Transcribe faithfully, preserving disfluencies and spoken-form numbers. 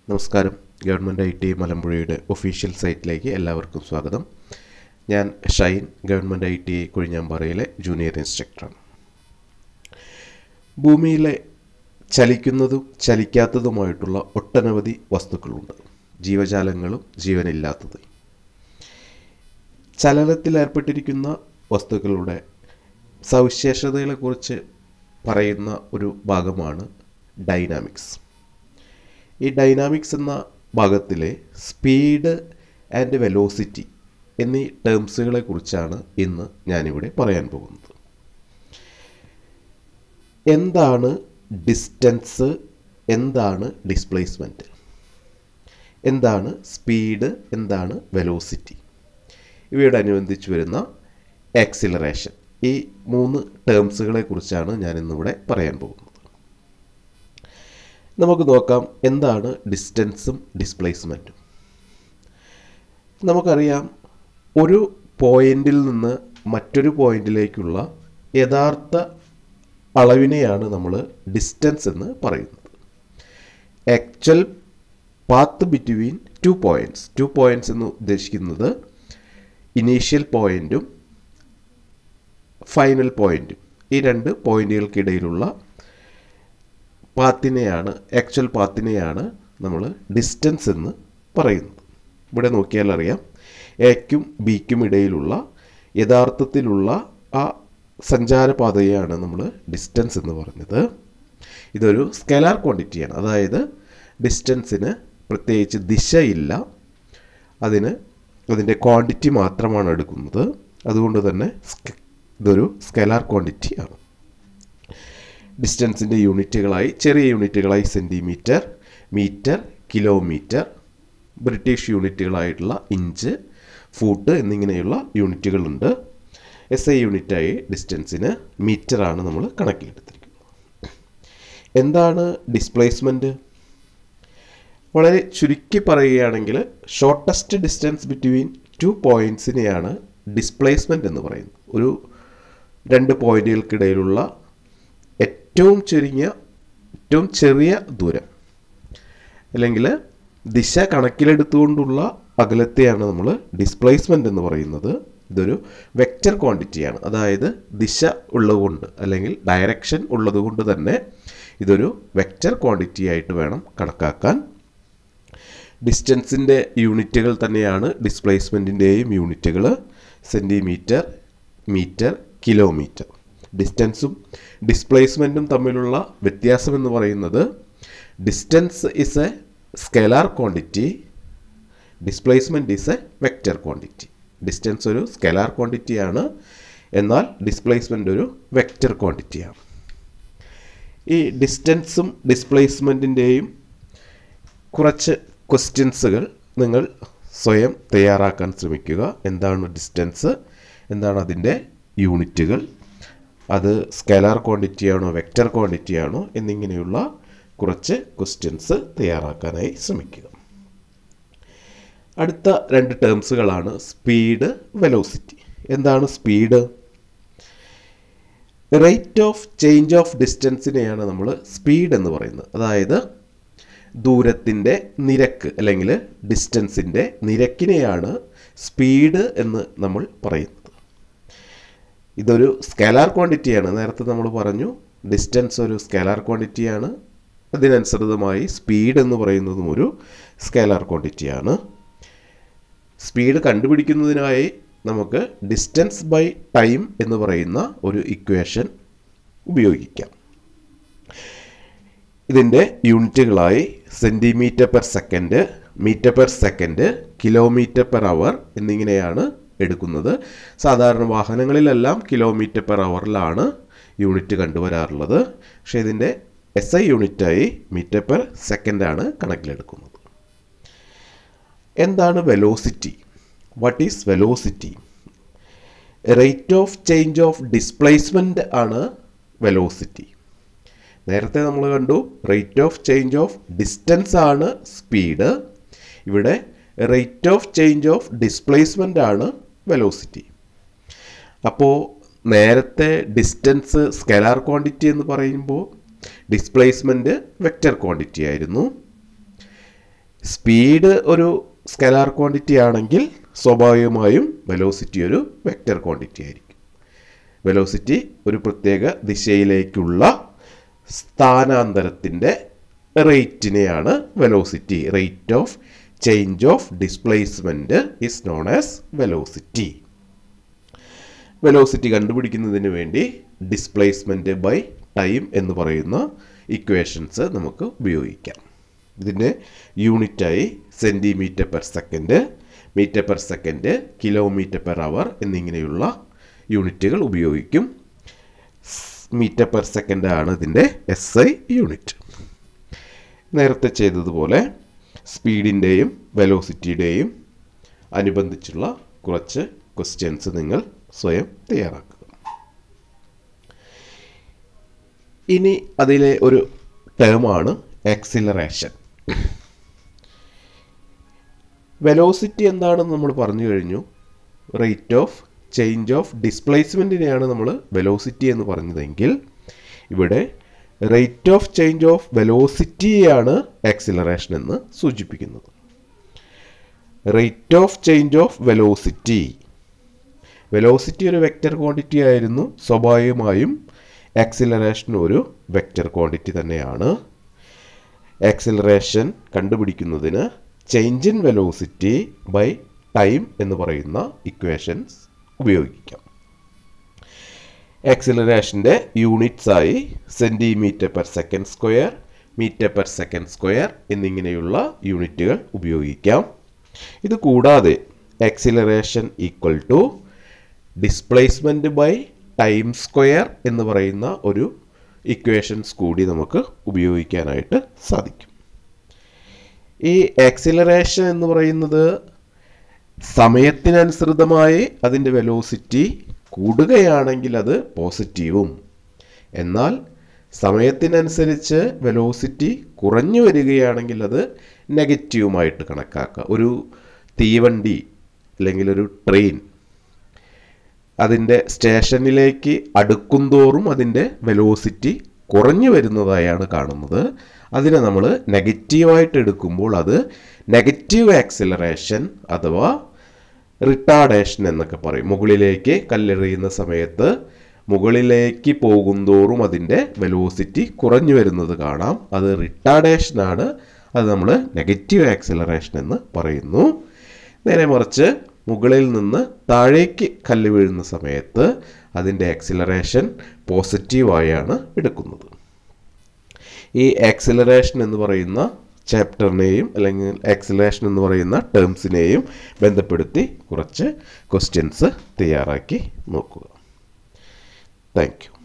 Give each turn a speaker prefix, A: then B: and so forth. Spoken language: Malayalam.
A: നമസ്കാരം. ഗവൺമെൻറ് ഐ ടി മലമ്പുഴയുടെ ഒഫീഷ്യൽ സൈറ്റിലേക്ക് എല്ലാവർക്കും സ്വാഗതം. ഞാൻ ഷൈൻ, ഗവൺമെൻറ് ഐ ടി കൊഴിഞ്ഞാമ്പാറയിലെ ജൂനിയർ ഇൻസ്ട്രക്ടറാണ്. ഭൂമിയിലെ ചലിക്കുന്നതും ചലിക്കാത്തതുമായിട്ടുള്ള ഒട്ടനവധി വസ്തുക്കളുണ്ട്, ജീവജാലങ്ങളും ജീവനില്ലാത്തത്. ചലനത്തിലേർപ്പെട്ടിരിക്കുന്ന വസ്തുക്കളുടെ സവിശേഷതകളെക്കുറിച്ച് പറയുന്ന ഒരു ഭാഗമാണ് ഡൈനാമിക്സ്. ഈ ഡൈനാമിക്സ് എന്ന ഭാഗത്തിലെ സ്പീഡ് ആൻഡ് വെലോസിറ്റി എന്നീ ടേംസുകളെ കുറിച്ചാണ് ഇന്ന് ഞാനിവിടെ പറയാൻ പോകുന്നത്. എന്താണ് ഡിസ്റ്റൻസ്, എന്താണ് ഡിസ്പ്ലേസ്മെൻറ്റ്, എന്താണ് സ്പീഡ്, എന്താണ് വെലോസിറ്റി, ഇവയോടനുബന്ധിച്ച് വരുന്ന ആക്സിലറേഷൻ, ഈ മൂന്ന് ടേംസുകളെ കുറിച്ചാണ് ഞാൻ ഇന്നിവിടെ പറയാൻ പോകുന്നത്. നമുക്ക് നോക്കാം എന്താണ് ഡിസ്റ്റൻസും ഡിസ്പ്ലേസ്മെൻറ്റും. നമുക്കറിയാം, ഒരു പോയിന്റിൽ നിന്ന് മറ്റൊരു പോയിന്റിലേക്കുള്ള യഥാർത്ഥ അളവിനെയാണ് നമ്മൾ ഡിസ്റ്റൻസ് എന്ന് പറയുന്നത്. Actual path between two points two points എന്ന് ഉദ്ദേശിക്കുന്നത് ഇനീഷ്യൽ പോയിൻറ്റും ഫൈനൽ പോയിൻറ്റും, ഈ രണ്ട് പോയിൻറ്റുകൾക്കിടയിലുള്ള പാത്തിനെയാണ്, ആക്ച്വൽ പാത്തിനെയാണ് നമ്മൾ ഡിസ്റ്റൻസ് എന്ന് പറയുന്നത്. ഇവിടെ നോക്കിയാൽ അറിയാം, എക്കും ബിക്കും ഇടയിലുള്ള യഥാർത്ഥത്തിലുള്ള ആ സഞ്ചാരപാതയാണ് നമ്മൾ ഡിസ്റ്റൻസ് എന്ന് പറഞ്ഞത്. ഇതൊരു സ്കെലാർ ക്വാണ്ടിറ്റിയാണ്, അതായത് ഡിസ്റ്റൻസിന് പ്രത്യേകിച്ച് ദിശയില്ല, അതിന് അതിൻ്റെ ക്വാണ്ടിറ്റി മാത്രമാണ് എടുക്കുന്നത്. അതുകൊണ്ട് തന്നെ ഇതൊരു സ്കെലാർ ക്വാണ്ടിറ്റി ആണ്. ഡിസ്റ്റൻസിൻ്റെ യൂണിറ്റുകളായി, ചെറിയ യൂണിറ്റുകളായി സെൻറ്റിമീറ്റർ, മീറ്റർ, കിലോമീറ്റർ, ബ്രിട്ടീഷ് യൂണിറ്റുകളായിട്ടുള്ള ഇഞ്ച്, ഫൂട്ട് എന്നിങ്ങനെയുള്ള യൂണിറ്റുകളുണ്ട്. എസ് ഐ യൂണിറ്റായി ഡിസ്റ്റൻസിന് മീറ്ററാണ് നമ്മൾ കണക്കിലെടുത്തിരിക്കുന്നത്. എന്താണ് ഡിസ്പ്ലേസ്മെൻറ്റ്? വളരെ ചുരുക്കി പറയുകയാണെങ്കിൽ ഷോർട്ടസ്റ്റ് ഡിസ്റ്റൻസ് ബിറ്റ്വീൻ ടു പോയിൻറ്റ്സിനെയാണ് ഡിസ്പ്ലേസ്മെൻറ്റ് എന്ന് പറയുന്നത്. ഒരു രണ്ട് പോയിൻറ്റുകൾക്കിടയിലുള്ള ഏറ്റവും ചുരുങ്ങിയ ഏറ്റവും ചെറിയ ദൂരം അല്ലെങ്കിൽ ദിശ കണക്കിലെടുത്തുകൊണ്ടുള്ള അകലത്തെയാണ് നമ്മൾ ഡിസ്പ്ലേസ്മെൻ്റ് എന്ന് പറയുന്നത്. ഇതൊരു വെക്റ്റർ ക്വാണ്ടിറ്റിയാണ്, അതായത് ദിശ ഉള്ളതുകൊണ്ട് അല്ലെങ്കിൽ ഡയറക്ഷൻ ഉള്ളതുകൊണ്ട് തന്നെ ഇതൊരു വെക്റ്റർ ക്വാണ്ടിറ്റി ആയിട്ട് വേണം കണക്കാക്കാൻ. ഡിസ്റ്റൻസിൻ്റെ യൂണിറ്റുകൾ തന്നെയാണ് ഡിസ്പ്ലേസ്മെൻറ്റിൻ്റെയും യൂണിറ്റുകൾ. Centimetre, metre, kilometre. ഡിസ്റ്റൻസും ഡിസ്പ്ലേസ്മെൻറ്റും തമ്മിലുള്ള വ്യത്യാസം എന്ന് പറയുന്നത് distance is a scalar quantity, displacement is a vector quantity. Distance ഒരു സ്കെലാർ ക്വാണ്ടിറ്റിയാണ്, എന്നാൽ ഡിസ്പ്ലേസ്മെൻറ്റ് ഒരു വെക്റ്റർ ക്വാണ്ടിറ്റിയാണ്. ഈ ഡിസ്റ്റൻസും ഡിസ്പ്ലേസ്മെൻറ്റിൻ്റെയും കുറച്ച് ക്വസ്റ്റ്യൻസുകൾ നിങ്ങൾ സ്വയം തയ്യാറാക്കാൻ ശ്രമിക്കുക. എന്താണ് ഡിസ്റ്റൻസ്, എന്താണ് അതിൻ്റെ യൂണിറ്റുകൾ, അത് സ്കെലാർ ക്വാണ്ടിറ്റിയാണോ വെക്റ്റർ ക്വാണ്ടിറ്റിയാണോ എന്നിങ്ങനെയുള്ള കുറച്ച് ക്വസ്റ്റ്യൻസ് തയ്യാറാക്കാനായി ശ്രമിക്കുക. അടുത്ത രണ്ട് ടേംസുകളാണ് സ്പീഡ്, വെലോസിറ്റി. എന്താണ് speed? Rate of change of ഡിസ്റ്റൻസിനെയാണ് നമ്മൾ സ്പീഡ് എന്ന് പറയുന്നത്. അതായത് ദൂരത്തിൻ്റെ നിരക്ക് അല്ലെങ്കിൽ ഡിസ്റ്റൻസിൻ്റെ നിരക്കിനെയാണ് സ്പീഡ് എന്ന് നമ്മൾ പറയുന്നത്. ഇതൊരു സ്കെലാർ ക്വാണ്ടിറ്റിയാണ്. നേരത്തെ നമ്മൾ പറഞ്ഞു ഡിസ്റ്റൻസ് ഒരു സ്കെലാർ ക്വാണ്ടിറ്റിയാണ്, അതിനനുസൃതമായി സ്പീഡ് എന്ന് പറയുന്നതും ഒരു സ്കെലാർ ക്വാണ്ടിറ്റിയാണ്. സ്പീഡ് കണ്ടുപിടിക്കുന്നതിനായി നമുക്ക് ഡിസ്റ്റൻസ് ബൈ ടൈം എന്ന് പറയുന്ന ഒരു ഇക്വേഷൻ ഉപയോഗിക്കാം. ഇതിൻ്റെ യൂണിറ്റുകളായി centimetre per second, metre per second, kilometre per hour എന്നിങ്ങനെയാണ് എടുക്കുന്നത്. സാധാരണ വാഹനങ്ങളിലെല്ലാം കിലോമീറ്റർ പെർ അവറിലാണ് യൂണിറ്റ് കണ്ടുവരാറുള്ളത്. പക്ഷേ ഇതിൻ്റെ എസ് ഐ യൂണിറ്റായി മീറ്റർ പെർ സെക്കൻഡാണ് കണക്കിലെടുക്കുന്നത്. എന്താണ് velocity? What is velocity? Rate of change of displacement ആണ് വെലോസിറ്റി. നേരത്തെ നമ്മൾ കണ്ടു rate of change of distance ആണ് സ്പീഡ്. ഇവിടെ rate of change of displacement ആണ് വെലോസിറ്റി. അപ്പോൾ നേരത്തെ ഡിസ്റ്റൻസ് സ്കെലാർ ക്വാണ്ടിറ്റി എന്ന് പറയുമ്പോൾ ഡിസ്പ്ലേസ്മെൻറ്റ് വെക്റ്റർ ക്വാണ്ടിറ്റി ആയിരുന്നു. സ്പീഡ് ഒരു സ്കെലാർ ക്വാണ്ടിറ്റി ആണെങ്കിൽ സ്വാഭാവികമായും വെലോസിറ്റി ഒരു വെക്റ്റർ ക്വാണ്ടിറ്റി ആയിരിക്കും. വെലോസിറ്റി ഒരു പ്രത്യേക ദിശയിലേക്കുള്ള സ്ഥാനാന്തരത്തിൻ്റെ റേറ്റിനെയാണ് velocity. Rate of change of displacement is known as velocity. Velocity കണ്ടുപിടിക്കുന്നതിന് വേണ്ടി ഡിസ്പ്ലേസ്മെൻറ്റ് ബൈ ടൈം എന്ന് പറയുന്ന ഇക്വേഷൻസ് നമുക്ക് ഉപയോഗിക്കാം. ഇതിൻ്റെ യൂണിറ്റായി centimetre per second, metre per second, kilometre per hour എന്നിങ്ങനെയുള്ള യൂണിറ്റുകൾ ഉപയോഗിക്കും. മീറ്റർ പെർ സെക്കൻഡ് ആണ് ഇതിൻ്റെ എസ് ഐ യൂണിറ്റ്. നേരത്തെ ചെയ്തതുപോലെ സ്പീഡിൻ്റെയും വെലോസിറ്റിയുടെയും അനുബന്ധിച്ചുള്ള കുറച്ച് ക്വസ്റ്റ്യൻസ് നിങ്ങൾ സ്വയം തയ്യാറാക്കുക. ഇനി അതിലെ ഒരു ടേമാണ് ആക്സിലറേഷൻ. വെലോസിറ്റി എന്താണെന്ന് നമ്മൾ പറഞ്ഞു കഴിഞ്ഞു. റേറ്റ് ഓഫ് ചേഞ്ച് ഓഫ് ഡിസ്പ്ലേസ്മെൻറ്റിനെയാണ് നമ്മൾ വെലോസിറ്റി എന്ന് പറഞ്ഞതെങ്കിൽ ഇവിടെ റേറ്റ് ഓഫ് ചേഞ്ച് ഓഫ് വെലോസിറ്റിയാണ് ആക്സിലറേഷൻ എന്ന് സൂചിപ്പിക്കുന്നത്. Rate of change of velocity, velocity ഒരു വെക്റ്റർ ക്വാണ്ടിറ്റി ആയിരുന്നു. സ്വാഭാവികമായും ആക്സിലറേഷൻ ഒരു വെക്റ്റർ ക്വാണ്ടിറ്റി തന്നെയാണ്. ആക്സിലറേഷൻ കണ്ടുപിടിക്കുന്നതിന് change in velocity by time എന്ന് പറയുന്ന ഇക്വേഷൻസ് ഉപയോഗിക്കാം. ആക്സിലറേഷൻ്റെ യൂണിറ്റ്സായി centimetre per second square, metre per second square എന്നിങ്ങനെയുള്ള യൂണിറ്റുകൾ ഉപയോഗിക്കാം. ഇത് കൂടാതെ acceleration equal to displacement by time square എന്ന് പറയുന്ന ഒരു ഇക്വേഷൻസ് കൂടി നമുക്ക് ഉപയോഗിക്കാനായിട്ട് സാധിക്കും. ഈ ആക്സിലറേഷൻ എന്ന് പറയുന്നത് സമയത്തിനനുസൃതമായി അതിൻ്റെ വെലോസിറ്റി കൂടുകയാണെങ്കിൽ അത് പോസിറ്റീവും, എന്നാൽ സമയത്തിനനുസരിച്ച് വെലോസിറ്റി കുറഞ്ഞു വരികയാണെങ്കിൽ അത് നെഗറ്റീവുമായിട്ട് കണക്കാക്കുക. ഒരു തീവണ്ടി അല്ലെങ്കിൽ ഒരു ട്രെയിൻ അതിൻ്റെ സ്റ്റേഷനിലേക്ക് അടുക്കുന്തോറും അതിൻ്റെ വെലോസിറ്റി കുറഞ്ഞു വരുന്നതായാണ് കാണുന്നത്. അതിനെ നമ്മൾ നെഗറ്റീവായിട്ട് എടുക്കുമ്പോൾ അത് നെഗറ്റീവ് ആക്സിലറേഷൻ അഥവാ റിട്ടാർഡേഷൻ എന്നൊക്കെ പറയും. മുകളിലേക്ക് കല്ലെറിയുന്ന സമയത്ത് മുകളിലേക്ക് പോകുന്തോറും അതിൻ്റെ വെലോസിറ്റി കുറഞ്ഞു വരുന്നത് കാണാം. അത് റിട്ടാർഡേഷനാണ്. അത് നമ്മൾ നെഗറ്റീവ് ആക്സിലറേഷൻ എന്ന് പറയുന്നു. നേരെ മറിച്ച് മുകളിൽ നിന്ന് താഴേക്ക് കല്ല് വീഴുന്ന സമയത്ത് അതിൻ്റെ ആക്സിലറേഷൻ പോസിറ്റീവായാണ് എടുക്കുന്നത്. ഈ ആക്സിലറേഷൻ എന്ന് പറയുന്ന ചാപ്റ്ററിനെയും അല്ലെങ്കിൽ ആക്സിലറേഷൻ എന്ന് പറയുന്ന ടേംസിനെയും ബന്ധപ്പെടുത്തി കുറച്ച് ക്വസ്റ്റ്യൻസ് തയ്യാറാക്കി നോക്കുക. Thank U.